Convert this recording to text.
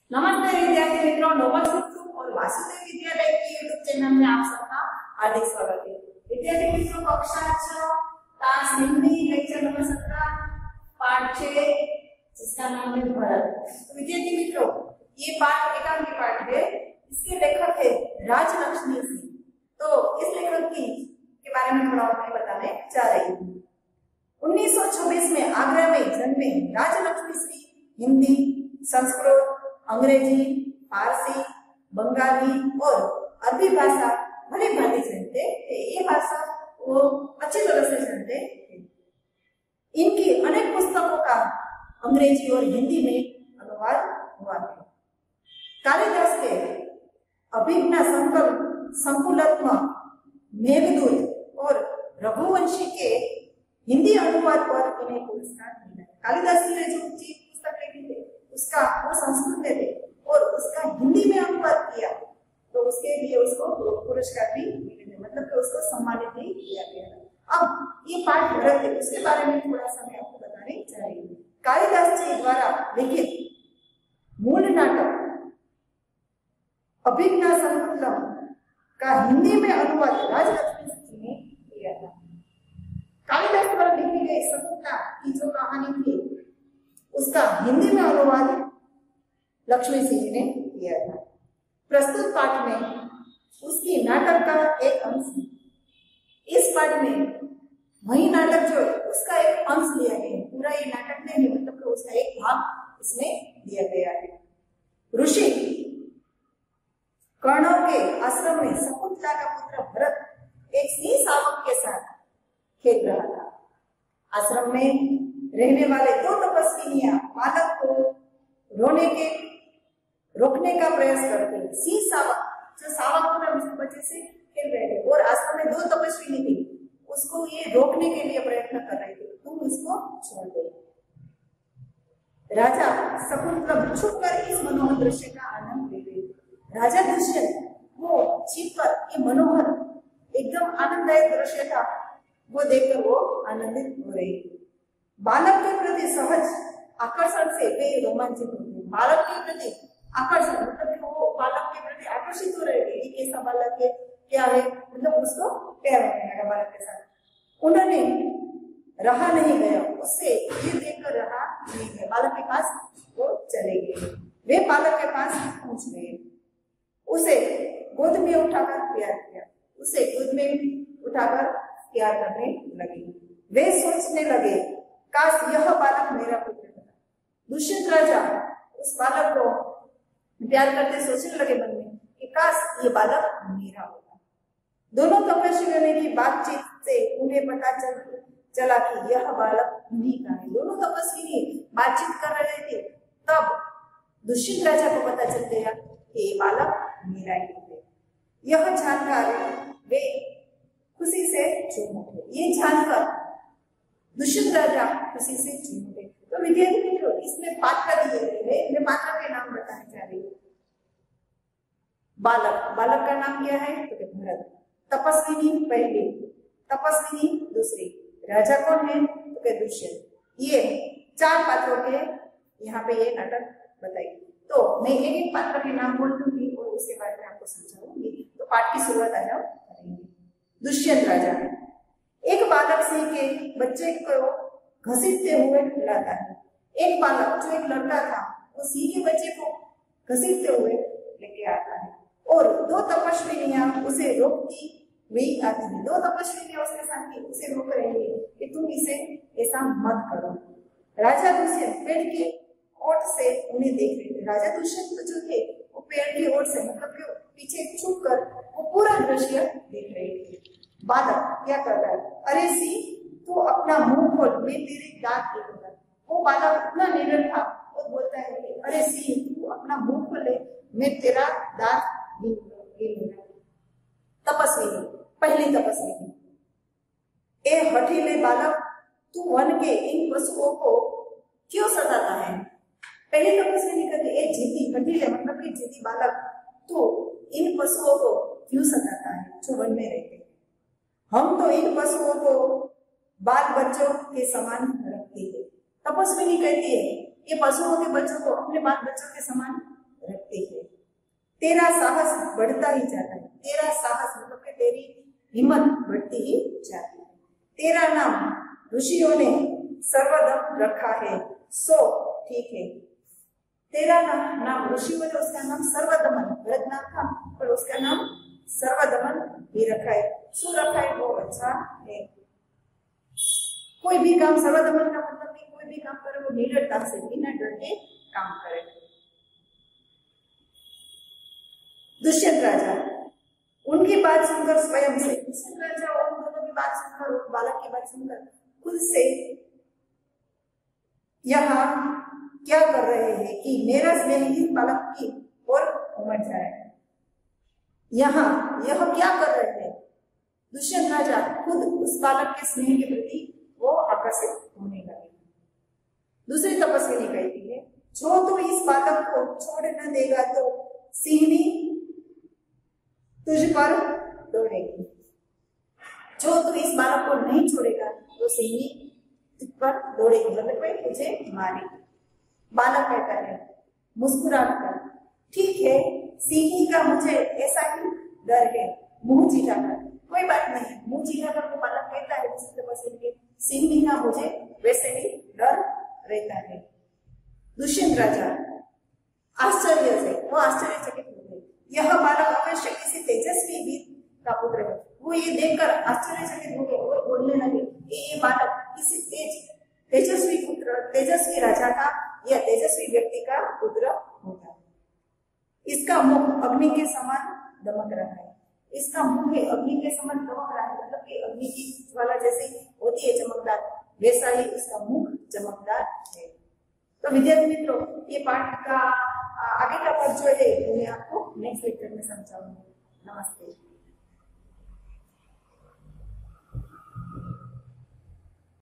नमस्ते विद्यार्थी मित्रों, नोबल शिक्षक और वासुदेव विद्यालय की यूट्यूब चैनल में आप सबका हार्दिक स्वागत है। विद्यार्थी मित्रों, कक्षा 6 क्लास हिंदी लेक्चर नंबर 17 पाठ 6 जिसका नाम है भरत। तो विद्यार्थी मित्रों, ये पाठ एकांकी पाठ है। इसके लेखक है राजलक्ष्मी सिंह। तो इस लेखक के बारे में थोड़ा मैं बताने जा रही हूँ। 1926 में आगरा में जन्मे राजलक्ष्मी सिंह हिंदी, संस्कृत, अंग्रेजी, फारसी, बंगाली और अरबी भाषा भली भांति जानते थे। ये भाषा वो अच्छी तरह से जानते थे। इनकी अनेक पुस्तकों का अंग्रेजी और हिंदी में अनुवाद हुआ है। कालिदास के अभिज्ञा संकुलात्मक, मेघदूत और रघुवंशी के हिंदी अनुवाद पर इन्हें पुरस्कार मिला। कालिदास ने जो पुस्तक लिखी थी उसका वो संस्कृत में थे और उसका हिंदी में अनुवाद किया, तो उसके लिए उसको पुरस्कार भी मिले थे, मतलब कि उसको सम्मानित भी किया गया। अब ये पाठ भरत है, उसके बारे में थोड़ा सा मैं आपको बताने जा रही हूँ। कालिदास जी द्वारा लिखित मूल नाटक अभिज्ञा संकुलम का हिंदी में अनुवाद राजलक्ष्मी जी ने किया था। कालिदास द्वारा लिखी गई शकुंतला की जो कहानी थी उसका हिंदी में अनुवाद लक्ष्मी सिंह जी ने किया था। प्रस्तुत पाठ में उसकी नाटक का एक अंश है। इस पाठ में वही नाटक जो उसका एक अंश लिया गया है, पूरा ये नाटक नहीं, मतलब कि उसका एक भाग इसमें दिया गया है। ऋषि कर्ण के आश्रम में शकुंतला का पुत्र भरत एक सिंह शावक के साथ खेल रहा था। आश्रम में रहने वाले दो तपस्विनियां बालक को रोकने का प्रयास करते हैं। सिंह शावक जो शावक होता है उसके बच्चे से खेल रहे थे और आश्रम में दो तपस्विनी थी, उसको ये रोकने के लिए प्रयत्न कर रहे थे, तुम उसको छोड़ दो। राजा शकुंतला छुप कर इस मनोहर दृश्य का आनंद ले रहे थे। राजा दुष्यंत वो छिप कर ये मनोहर एकदम आनंददायक दृश्य था, वो देखकर वो आनंदित हो रहे थे। बालक के प्रति सहज आकर्षण से वे रोमांचित होते। बालक के प्रति आकर्षण मतलब कि वो बालक के प्रति आकर्षित हो रहे थे। ये कैसा बालक है, क्या है, मतलब उसको प्यार होने लगा बालक के साथ। उन्होंने रहा नहीं गया, उससे ये देखकर रहा नहीं गया, बालक के पास वो चले गए। वे बालक के पास पहुंच गए, उसे गोद में उठाकर प्यार किया, उसे गोद में उठाकर प्यार करने लगे। वे सोचने लगे काश यह बालक मेरा पुत्र होता। दुष्यंत राजा उस बालक को प्यार करते सोचने लगे मन में कि काश ये बालक मेरा होता। दोनों तपस्वियों की बातचीत से उन्हें पता चला कि यह बालक उन्हीं का है। दोनों तपस्विनी बातचीत कर रहे थे, तब दुष्यंत राजा को पता चल गया कि ये बालक मेरा ही है। यह जानकर वे खुशी से झूम उठे। ये जानकर दुष्यंत राजा खुशी से झूम उठे। तो विद्यार्थी मित्रों, इसमें पात्र दिए गए हैं, मैं पात्र के नाम बताने जा रही हूँ। बालक का नाम क्या है तो भरत, तपस्विनी पहली, तपस्विनी दूसरी, राजा कौन है तो दुष्यंत। ये चार पात्रों के यहाँ पे ये नाटक बताएगी। तो मैं एक एक पात्र के नाम बोल दूंगी और उसके बारे में आपको समझाऊंगी। तो पाठ की शुरुआत आज हम करेंगे। दुष्यंत राजा एक बालक सिंह के बच्चे को घसीटते हुए लाता है। एक बालक जो एक लड़का था वो सिंह के बच्चे को घसीटते हुए लेके आता है और दो तपस्विनियां उसे रोकती हुई आती है। दो तपस्विनियां उसके साथ उसे रोक रही है कि तुम इसे ऐसा मत करो। राजा दुष्यंत पेड़ की ओट से उन्हें देख रहे थे। राजा दुष्यंत जो थे वो पेड़ की ओट से मतलब कि पीछे छुप कर वो पूरा दृश्य देख रहे थे। बालक क्या करता है, अरे सिंह तू अपना मुंह खोल, मैं तेरे दांत देखूंगा। वो बालक इतना निडर था, वो बोलता है कि अरे सिंह तू अपना मुंह खोले, मैं तेरा दांत गिनूंगा। तपस्विनी पहली तपस्विनी, ए हठीले बालक तू वन के इन पशुओं को क्यों सताता है। पहली तपस्विनी कहती ए जिद्दी, हठीले मतलब कि जिद्दी बालक तू इन पशुओं को क्यों सताता है जो वन में रहते हैं। हम तो इन पशुओं को बाल बच्चों के समान रखते हैं। तपस्विनी कहती है ये पशुओं के बच्चों को अपने बाल बच्चों के समान बढ़ती है। तेरा साहस बढ़ता ही जाता है। तेरा साहस मतलब कि तेरी हिम्मत बढ़ती ही जाती है। तेरा नाम ऋषियों ने सर्वदम रखा है, सो ठीक है। तेरा नाम ऋषियों ने उसका नाम सर्वदमन भरत नाम था, पर उसका नाम सर्वदमन ही रखा है। सो रखा है वो अच्छा है। कोई भी काम सर्वदमन का मतलब कि कोई भी काम करे वो निडरता से बिना डर के काम करे। दुष्यंत राजा उनकी बात सुनकर स्वयं से, दुष्यंत राजा और उन दोनों की बात सुनकर, उस बालक की बात सुनकर खुद से यहाँ क्या कर रहे हैं कि मेरा स्नेह इस बालक की ओर उमड़ जाए। यहाँ यह क्या कर रहे हैं? दुष्यंत राजा खुद उस बालक के स्नेह के प्रति वो आकर्षित होने लगे। दूसरी तपस्विनी कहती है, जो तू इस बालक को छोड़ न देगा तो सिंहनी तुझ पर दौड़ेगी। जो तू इस बालक को नहीं छोड़ेगा तो सिंहनी तुझ पर दौड़ेगी, मतलब कोई तुझे मारेगी। बालक कहता है मुस्कुरा कर, ठीक है सिंहनी का मुझे ऐसा ही डर है, मुंह चिढ़ा कर। कोई बात नहीं, मुंह चिढ़ा कर वो बालक कहता है दूसरी तपस्विनी के, सिंहनी का मुझे वैसे ही डर रहता है। दुष्यंत राजा आश्चर्य से वो आश्चर्यचकित हो गए। यह बालक अवश्य किसी तेजस्वी वीर का पुत्र है। वो ये देखकर आश्चर्यचकित हो गए और बोलने लगे कि ये बालक किसी तेजस्वी पुत्र, तेजस्वी राजा का या तेजस्वी व्यक्ति का पुत्र होगा। इसका मुख अग्नि के समान दमक रहा है। इसका मुख अग्नि के समान दमक रहा है, मतलब कि अग्नि की ज्वाला जैसे होती है चमकदार, वैसा ही इसका मुख चमकदार है। तो विद्यार्थी मित्रों, ये पाठ का आगे का पाठ जो है मैं आपको नेक्स्ट लेक्चर में समझाऊंगी। नमस्ते।